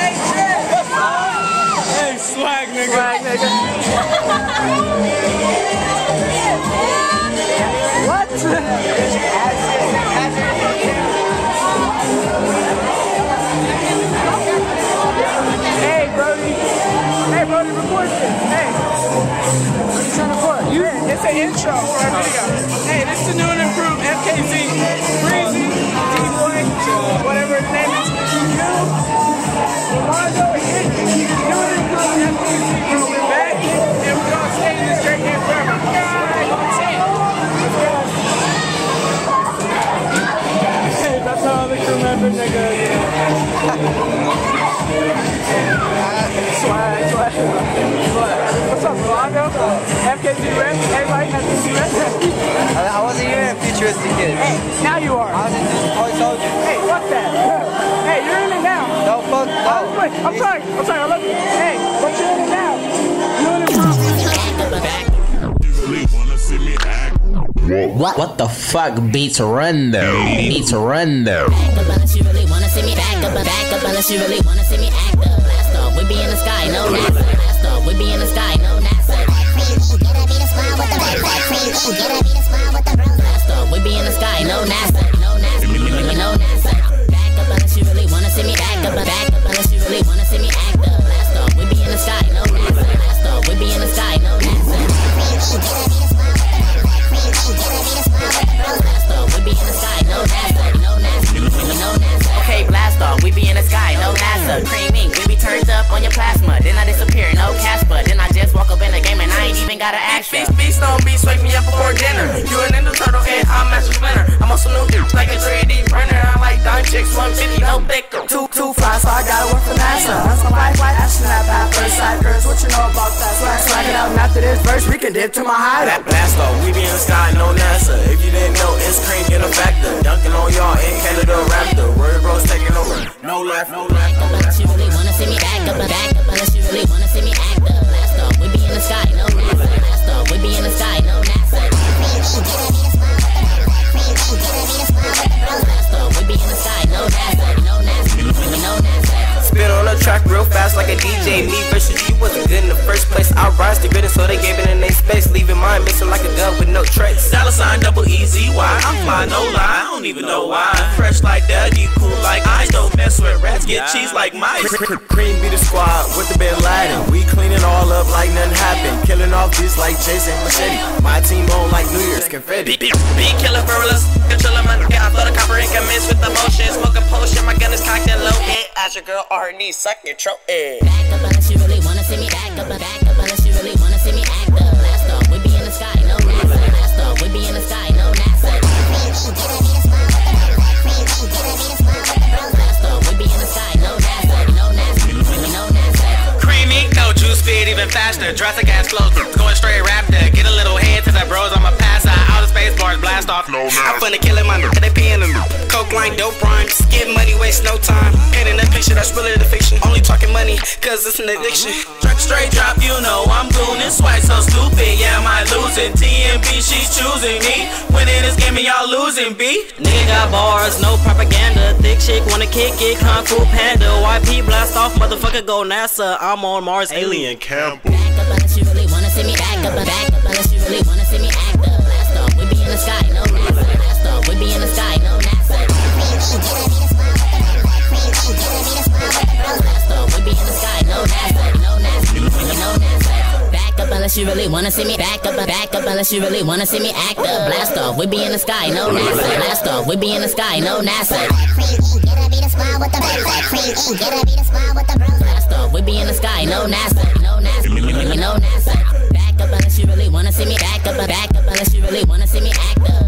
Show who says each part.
Speaker 1: Hey, swag nigga.
Speaker 2: Swag nigga. What? Hey, Brody. Hey, Brody, record this. Hey. What are you trying to record?
Speaker 1: It's an intro for our video. Hey, this is the new and improved FKZ. Breezy, D-Boy, whatever his name is. Lonzo, hit the new and improved FKZ. We're back, and we're going to stay in this great game forever. Hey, that's how the crew member nigga. Swag. What's up, Rolando? FKZ Rep? Everybody has FKZ Rep?
Speaker 3: I wasn't even a futuristic kid.
Speaker 2: Hey, now you are.
Speaker 3: I was just toy soldier.
Speaker 2: Hey, fuck that. Hey, you're in it now.
Speaker 3: No, fuck no.
Speaker 2: I'm sorry. I love you. Hey, but you're in it now. You're in it.
Speaker 4: What the fuck? Beats run though. Beats run though.
Speaker 5: Back up unless you really wanna see me back up unless you really wanna see me act up. Blast off, we be in the sky, no NASA. Blast off, we be in the sky, no NASA. Blast off, we be in the sky, no NASA. No NASA, no NASA. Back up unless you really wanna see me back up unless you really wanna see me act up. Blast off, we be in the sky, no NASA. Blast off, we be in the sky, no NASA. Blast off, we be in the sky, no NASA. No NASA, no NASA. Okay, blast off, we be in the sky, no NASA. Creaming, we be turned up on your plasma. Then I disappear, no Casper. Then I just walk up in the game and I ain't even gotta ask ya.
Speaker 6: Beast on beast, wake me up before dinner. You an Ninja Turtle and I'm Master Splinter. I'm on some new dudes like a 3D printer. I like dime chicks, 150, no thicker. Too fly, so I gotta work for NASA. I'm some white astronaut at first sight. Girls, what you know about that? Swag it out, and after this verse, we can dip to my hideout.
Speaker 7: Blast off, we be in the sky, no NASA. If you didn't know, it's cream in a factor. Dunking on y'all in Canada Raptor. Word bros taking over. No left.
Speaker 5: Back up unless you really wanna see me back up unless you really wanna see me act up. Blast off, we be in the sky, no NASA. Blast off, we be in the sky, no NASA. Blast off, we be in the sky, no NASA. No NASA.
Speaker 7: Spit on the track real fast like a DJ. Me versus you wasn't good in the first place. I rise to good, so they gave it in their space. Leaving mine missing like a gun with no trace. $ double EZY. I'm fly, no lie. I don't even know why. Fresh like that, you cool like I don't mess with rats. Get cheese like mice. Cream be the squad with the Bin Laden. We clean it all up like nothing happened. Killing off beats like Jason Machete. My team on like New Year's confetti.
Speaker 6: Be killer for real, controller man. I thought a copper ink mixed with emotion. Smoke a potion, my gun is cocked and loaded. Ask your girl or her knees, suck your throat.
Speaker 5: Back up unless you really wanna see me back up unless you really wanna see me act up. Blast off, we be in the sky, no NASA. Blast off, we be in the sky, no NASA. Blast off, we be in the sky, no NASA. No NASA.
Speaker 6: Creamy, no juice fit even faster. Drastic ass flows, going straight raptor. Get a little head to the bros, I'ma pass out. Outer space bars, blast off. I'm finna kill him, they peeing them. Coke line, dope rhymes. Get money, waste no time. Painting the picture, that's really the fiction. Only talking money, cause it's an addiction. Straight drop, you know I'm goonin'. Swag so stupid, yeah, am I losing? TMB, she's choosing me. Winning this game and y'all losing, B.
Speaker 8: Nigga got bars, no propaganda. Thick chick wanna kick it, Kung Fu Panda. YP blast off, motherfucker go NASA. I'm on Mars, alien camp.
Speaker 5: Back up unless you really wanna see me back up unless you really wanna see me act up. Blast off, we be in the sky, no NASA. Blast off, we be in the sky, no NASA. Blast off, we be in the sky, no NASA. No NASA. Back up unless you really wanna see me back up unless you really wanna see me act up. Blast off, we be in the sky, no NASA. Blast off, we be in the sky, no NASA. Blast off, we be in the sky, no NASA. No NASA. No NASA. Back up unless you really wanna see me back up unless you really wanna see me act up.